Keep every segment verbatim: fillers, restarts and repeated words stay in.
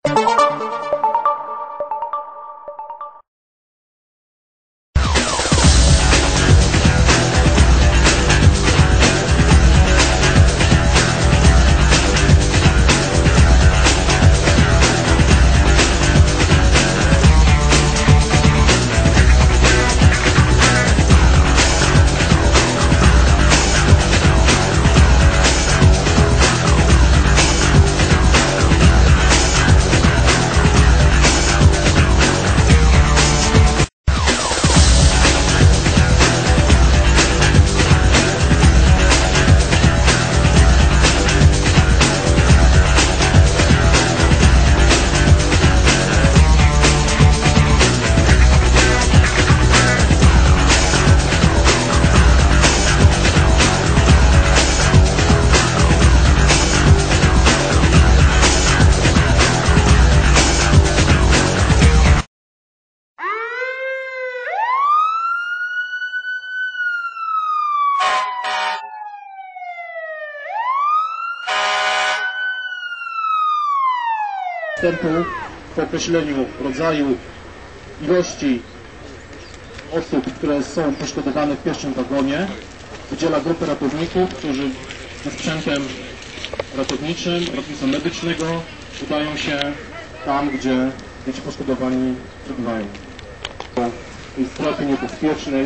Wstępu po określeniu rodzaju, ilości osób, które są poszkodowane w pierwszym wagonie, udziela grupy ratowników, którzy ze sprzętem ratowniczym, ratownictwa medycznego udają się tam, gdzie ci poszkodowani przebywają. W tej strefie niebezpiecznej.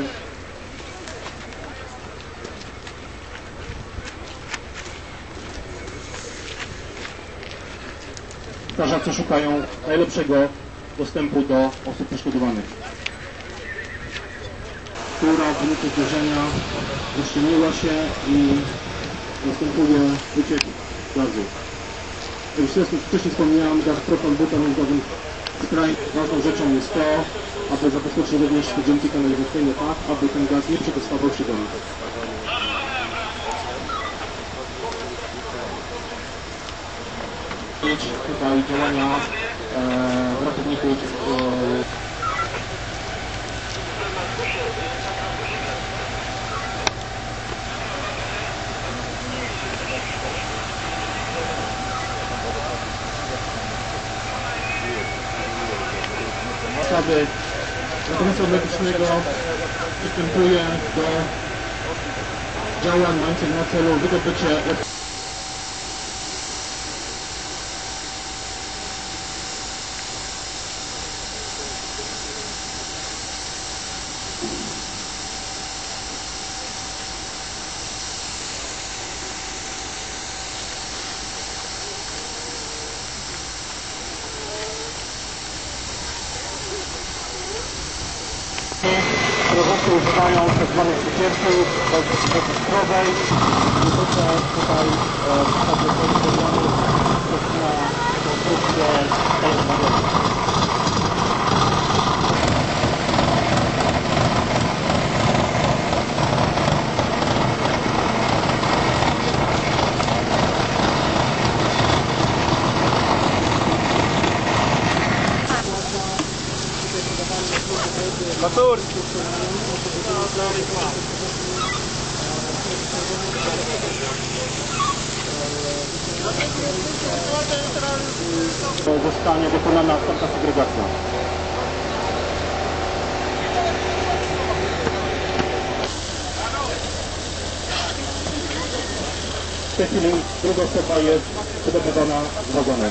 Strażacy szukają najlepszego dostępu do osób poszkodowanych, która w wyniku zderzenia rozciągnęła się i następuje wyciek gazu. Jak już wcześniej wspomniałem, gaz propan-butan, skrajnie ważną rzeczą jest to, aby zabezpieczyć również dzięki kanalizacyjne tak, aby ten gaz nie przedostawał się do nas. Tutaj działania e, ratowników e, ustawy ratownictwa medycznego przystępuje do działań mających na celu wydobycie strażacy używają tzw. cukierków bezpiekowej i tutaj tutaj wstawy podzielony na konstrukcję telewizorową. Matur! Zostanie wykonana następna segregacja. W tej chwili druga osoba jest wydobywana z wagonu.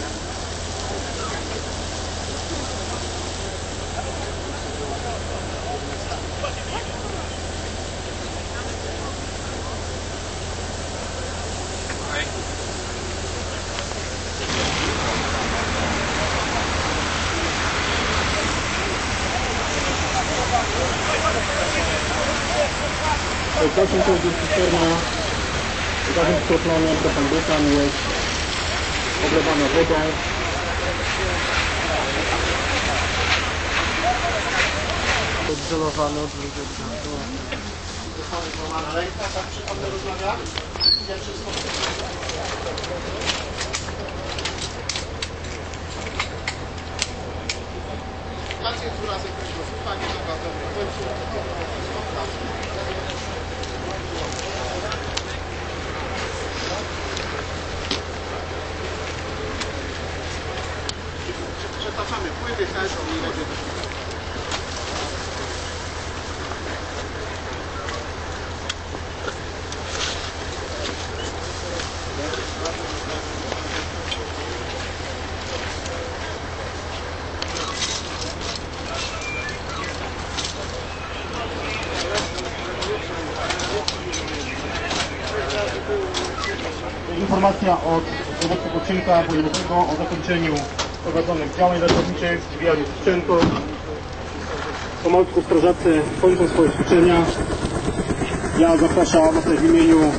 Dalszym ciągu cysterna gazem skroplonym propan-butan jest oblewana wodą. Odżelowany od drugiego. Zostanie złamana ręka, tak przychodne rozmawia. Nie wszystko. Pacjent z urazem kręgosłupa słuchanie naprawdę w końcu Informacja od dowódcy odcinka bojowego o zakończeniu prowadzonych działań ratowniczych, zwijaniu sprzętu. Pomorscy strażacy kończą swoje ćwiczenia. Ja zapraszam w imieniu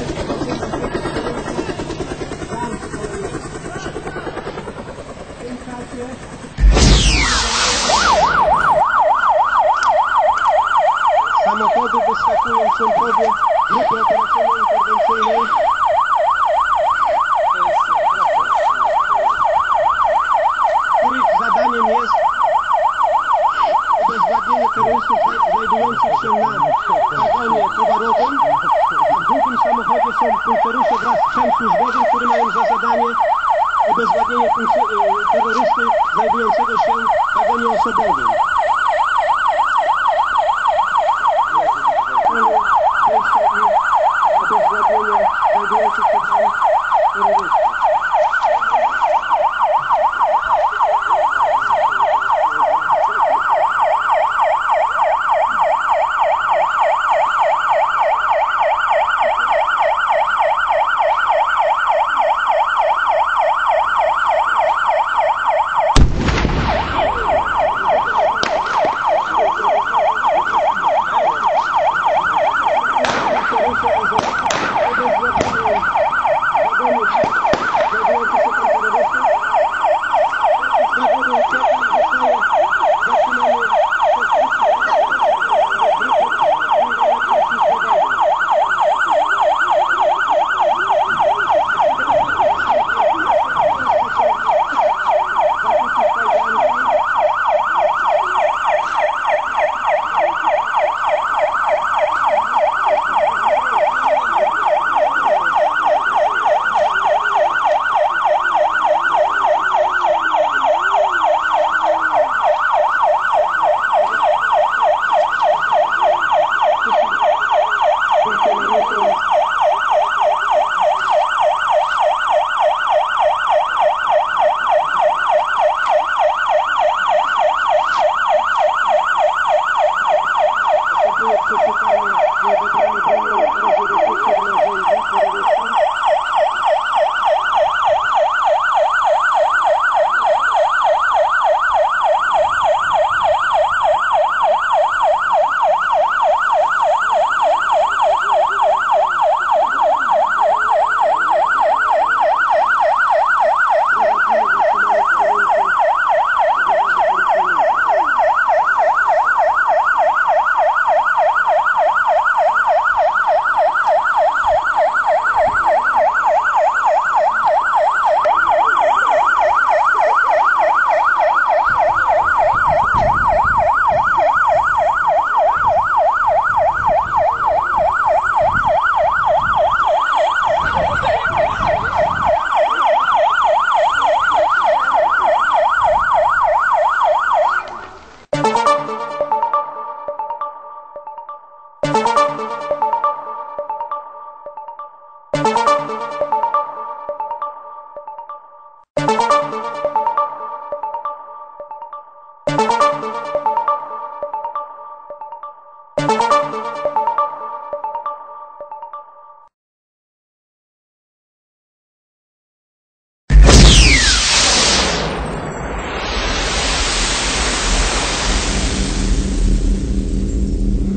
samochody wyskakują członkowie grupy operacyjno-interwencyjnej. Których zadaniem jest obezwładnienie terrorystów znajdujących się na wagonie towarowym. W drugim samochodzie są punkterusze wraz z sprzęt służbowym, który mają za zadanie obezwładnienie terrorysty znajdującego się w wagonie osobowym.